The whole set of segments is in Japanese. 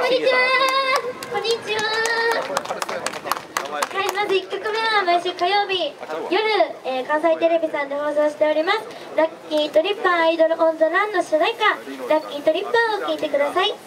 こんにちは。はい、まず1曲目は毎週火曜日夜、関西テレビさんで放送しておりますラッキートリッパーアイドルオンザランの主題歌ラッキートリッパーを聴いてください。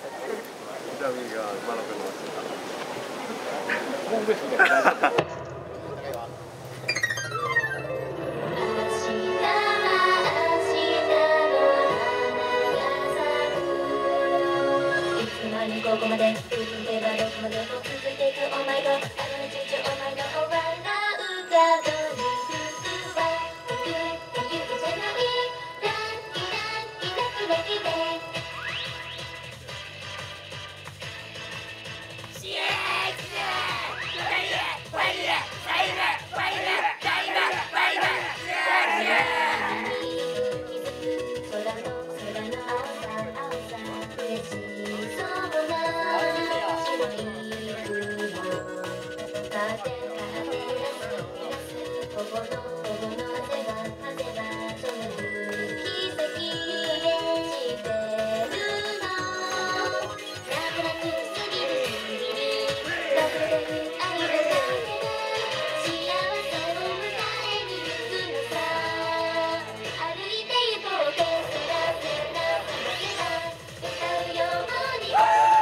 ここまで続けばどこまでも続いていく Oh my god あの日中 Oh my god 笑うがどに服は服って言うじゃないラッキーラッキーラッキーラッキーでシエーキでワイヤワイヤサイラワイヤサイラワイヤ空の青さ嬉しいそうな白い雲風が照らすここの汗はその行き先を念じてるの楽々すぎる楽で愛が幸せを迎えに行くのさ歩いて行こうけすらせな歌うように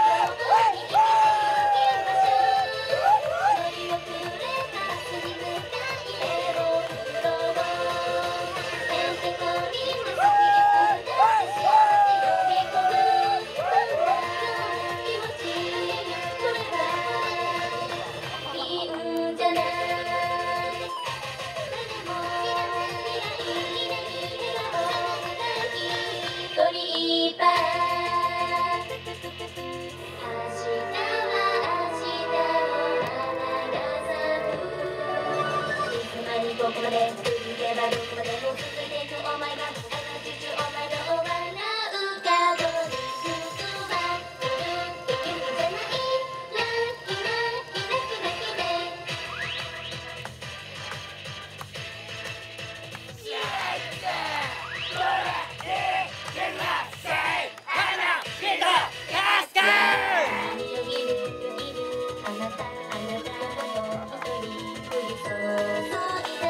ここまで続けばどこまでも続いていく Oh my god あの日中 Oh my god 笑うがどに服は服って言うじゃないラッキーラッキーラッキーラッキーでシェイクドラエジェラセイ花火とカスカーよぎるあなたの一人降りそう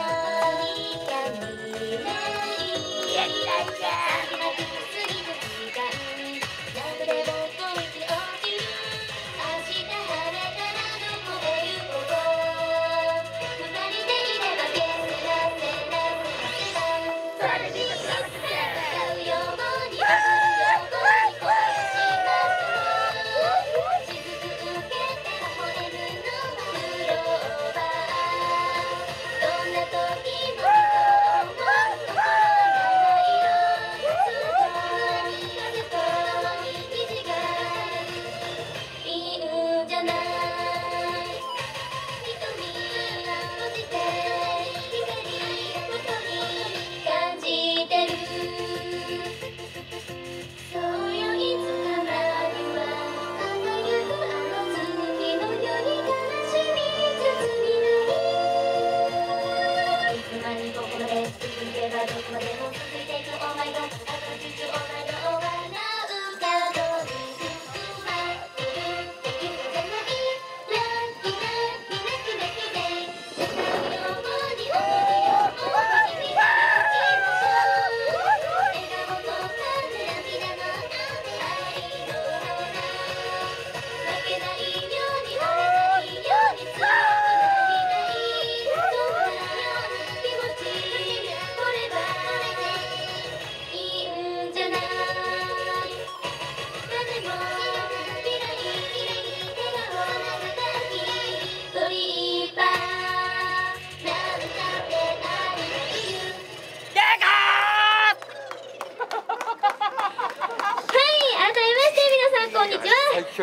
JK21 です。よろしくお願いし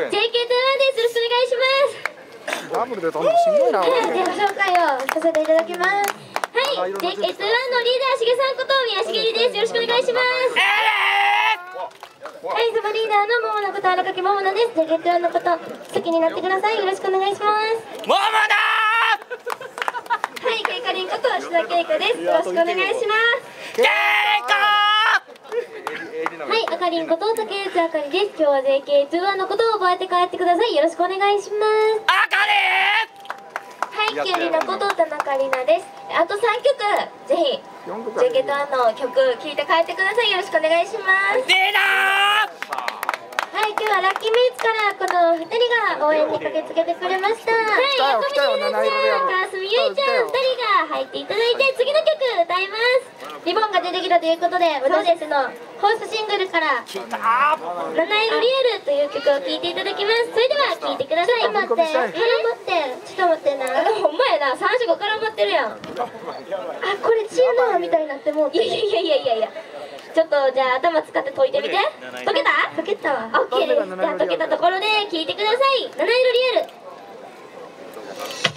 ます。 ダブルで飛んでもしんどいな。 自己紹介をさせていただきます。はい、JK21 のリーダーしげさんこと宮重りです。よろしくお願いします。はい、そのリーダーのもものこと荒垣ももなです。JK21 のこと好きになってください。よろしくお願いします。ももだー。はい、ケイカリンこと吉田ケイカです。よろしくお願いします。ケイカー。はい、 、あかりんこと竹内あかりです。今日は JK21 のことを覚えて帰ってください。よろしくお願いします。 あかりはい、きゅうりのこと田中里奈です。あと3曲、ぜひ JK21 の曲聴いて帰ってください。よろしくお願いします。 ーでなーはい、今日はラッキーメイツからこの2人が応援に駆けつけてくれました。はい、横見玲奈ちゃん、川澄ゆいちゃん2人が入っていただいて次の曲歌います。リボンが出てきたということで、私たちのフォースシングルから「七色リアル」という曲を聴いていただきます。それでは聴いてください。待って、絡まって、ちょっと待ってな。ほんまやな、3、4、5絡まってるやん。あ、これチアノアみたいになってもう。いやちょっとじゃあ頭使って解いてみて。解けた？解けたわ。オッケーです。じゃあ解けたところで聴いてください。七色リアル。